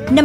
Năm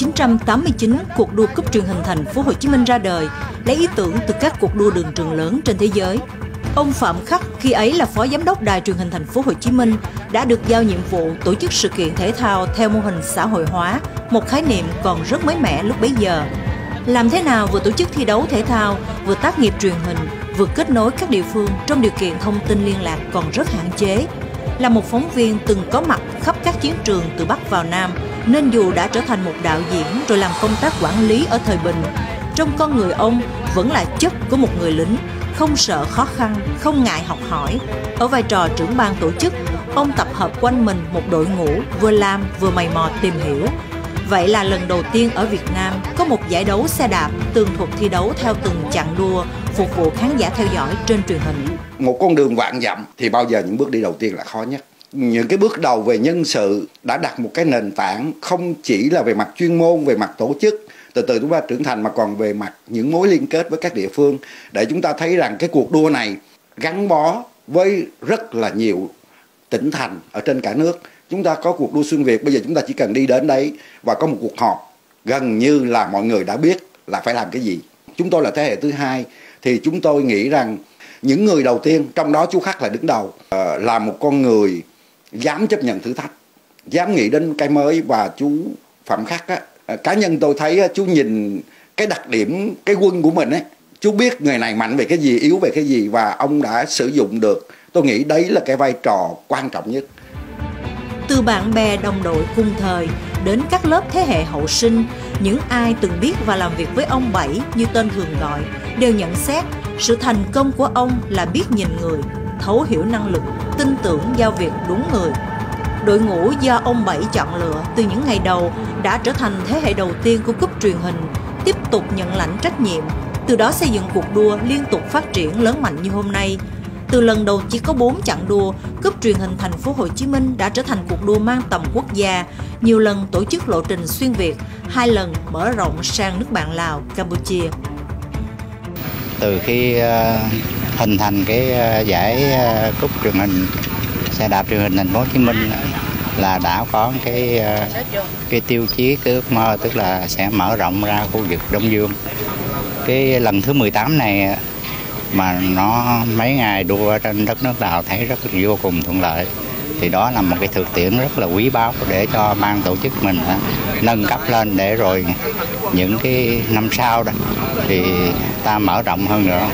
1989, cuộc đua cúp truyền hình thành phố Hồ Chí Minh ra đời, lấy ý tưởng từ các cuộc đua đường trường lớn trên thế giới. Ông Phạm Khắc, khi ấy là phó giám đốc đài truyền hình thành phố Hồ Chí Minh, đã được giao nhiệm vụ tổ chức sự kiện thể thao theo mô hình xã hội hóa, một khái niệm còn rất mới mẻ lúc bấy giờ. Làm thế nào vừa tổ chức thi đấu thể thao, vừa tác nghiệp truyền hình, vừa kết nối các địa phương trong điều kiện thông tin liên lạc còn rất hạn chế. Là một phóng viên từng có mặt khắp các chiến trường từ Bắc vào Nam, nên dù đã trở thành một đạo diễn rồi làm công tác quản lý ở thời Bình, trong con người ông vẫn là chất của một người lính, không sợ khó khăn, không ngại học hỏi. Ở vai trò trưởng ban tổ chức, ông tập hợp quanh mình một đội ngũ vừa làm vừa mày mò tìm hiểu. Vậy là lần đầu tiên ở Việt Nam có một giải đấu xe đạp tường thuật thi đấu theo từng chặng đua, phục vụ khán giả theo dõi trên truyền hình. Một con đường vạn dặm thì bao giờ những bước đi đầu tiên là khó nhất. Những cái bước đầu về nhân sự đã đặt một cái nền tảng không chỉ là về mặt chuyên môn, về mặt tổ chức, từ từ chúng ta trưởng thành, mà còn về mặt những mối liên kết với các địa phương, để chúng ta thấy rằng cái cuộc đua này gắn bó với rất là nhiều tỉnh thành ở trên cả nước. Chúng ta có cuộc đua xuyên Việt, bây giờ chúng ta chỉ cần đi đến đấy và có một cuộc họp, gần như là mọi người đã biết là phải làm cái gì. Chúng tôi là thế hệ thứ hai, thì chúng tôi nghĩ rằng những người đầu tiên, trong đó chú Khắc là đứng đầu, là một con người dám chấp nhận thử thách, dám nghĩ đến cái mới. Và chú Phạm Khắc á, cá nhân tôi thấy chú nhìn cái đặc điểm, cái quân của mình ấy, chú biết người này mạnh về cái gì, yếu về cái gì, và ông đã sử dụng được. Tôi nghĩ đấy là cái vai trò quan trọng nhất. Từ bạn bè đồng đội cùng thời đến các lớp thế hệ hậu sinh, những ai từng biết và làm việc với ông Bảy như tên thường gọi, đều nhận xét sự thành công của ông là biết nhìn người, thấu hiểu năng lực, tin tưởng giao việc đúng người. Đội ngũ do ông Bảy chọn lựa từ những ngày đầu đã trở thành thế hệ đầu tiên của cúp truyền hình, tiếp tục nhận lãnh trách nhiệm, từ đó xây dựng cuộc đua liên tục phát triển lớn mạnh như hôm nay. Từ lần đầu chỉ có 4 chặng đua, cúp truyền hình thành phố Hồ Chí Minh đã trở thành cuộc đua mang tầm quốc gia, nhiều lần tổ chức lộ trình xuyên Việt, 2 lần mở rộng sang nước bạn Lào, Campuchia. Từ khi hình thành cái giải cúp truyền hình xe đạp truyền hình thành phố Hồ Chí Minh là đã có cái tiêu chí, cái ước mơ, tức là sẽ mở rộng ra khu vực Đông Dương. Cái lần thứ 18 này mà nó mấy ngày đua trên đất nước Lào thấy rất là vô cùng thuận lợi, thì đó là một cái thực tiễn rất là quý báu để cho ban tổ chức mình nâng cấp lên, để rồi những cái năm sau đó thì ta mở rộng hơn nữa.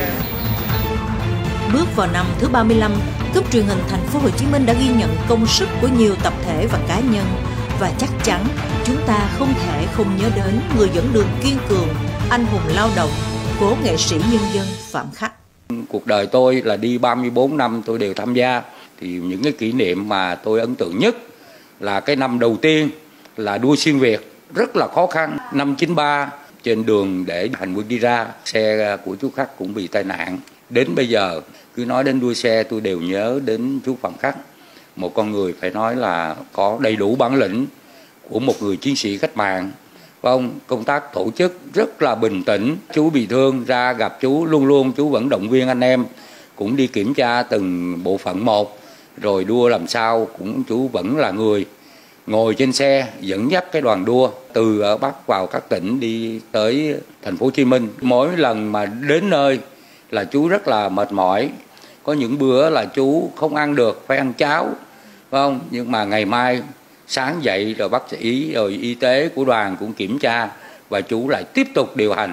Bước vào năm thứ 35, cúp truyền hình thành phố Hồ Chí Minh đã ghi nhận công sức của nhiều tập thể và cá nhân, và chắc chắn chúng ta không thể không nhớ đến người dẫn đường kiên cường, anh hùng lao động, cố nghệ sĩ nhân dân Phạm Khắc. Cuộc đời tôi là đi 34 năm tôi đều tham gia, thì những cái kỷ niệm mà tôi ấn tượng nhất là cái năm đầu tiên là đua xuyên Việt rất là khó khăn. Năm 93 trên đường để hành quân đi ra, xe của chú Khắc cũng bị tai nạn. Đến bây giờ cứ nói đến đua xe tôi đều nhớ đến chú Phạm Khắc, một con người phải nói là có đầy đủ bản lĩnh của một người chiến sĩ cách mạng. Công tác tổ chức rất là bình tĩnh. Chú bị thương ra gặp chú, luôn luôn chú vẫn động viên anh em, cũng đi kiểm tra từng bộ phận một, rồi đua làm sao cũng chú vẫn là người ngồi trên xe dẫn dắt cái đoàn đua từ ở Bắc vào các tỉnh đi tới thành phố Hồ Chí Minh. Mỗi lần mà đến nơi là chú rất là mệt mỏi, có những bữa là chú không ăn được, phải ăn cháo, phải không? Nhưng mà ngày mai sáng dậy rồi bác sĩ rồi y tế của đoàn cũng kiểm tra và chú lại tiếp tục điều hành.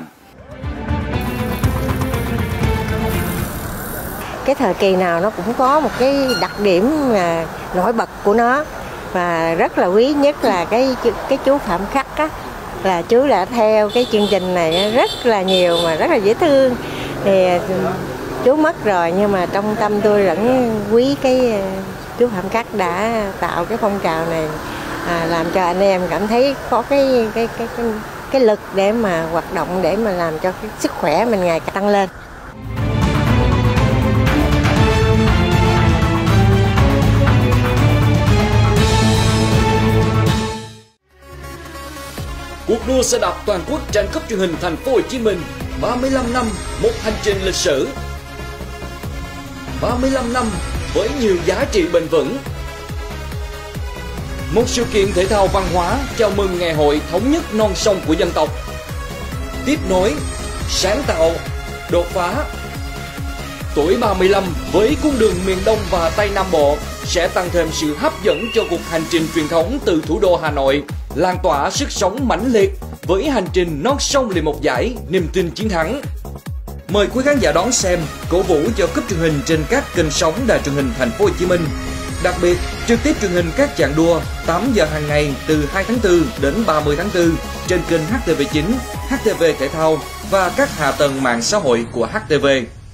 Cái thời kỳ nào nó cũng có một cái đặc điểm nổi bật của nó, và rất là quý nhất là cái chú Phạm Khắc á, là chú đã theo cái chương trình này rất là nhiều mà rất là dễ thương. Thì chú mất rồi nhưng mà trong tâm tôi vẫn quý cái chú Phạm Khắc đã tạo cái phong trào này, làm cho anh em cảm thấy có cái lực để mà hoạt động, để mà làm cho cái sức khỏe mình ngày càng tăng lên. Cuộc đua xe đạp toàn quốc tranh cúp truyền hình thành phố Hồ Chí Minh 35 năm, một hành trình lịch sử. 35 năm với nhiều giá trị bền vững. một sự kiện thể thao văn hóa chào mừng ngày hội thống nhất non sông của dân tộc. Tiếp nối, sáng tạo, đột phá. Tuổi 35 với cung đường miền Đông và Tây Nam Bộ sẽ tăng thêm sự hấp dẫn cho cuộc hành trình truyền thống từ thủ đô Hà Nội, lan tỏa sức sống mãnh liệt với hành trình non sông liền một dải, niềm tin chiến thắng. Mời quý khán giả đón xem, cổ vũ cho cúp truyền hình trên các kênh sóng Đài Truyền hình Thành phố Hồ Chí Minh. Đặc biệt, trực tiếp truyền hình các chặng đua 8 giờ hàng ngày từ 2 tháng 4 đến 30 tháng 4 trên kênh HTV9, HTV Thể thao và các hạ tầng mạng xã hội của HTV.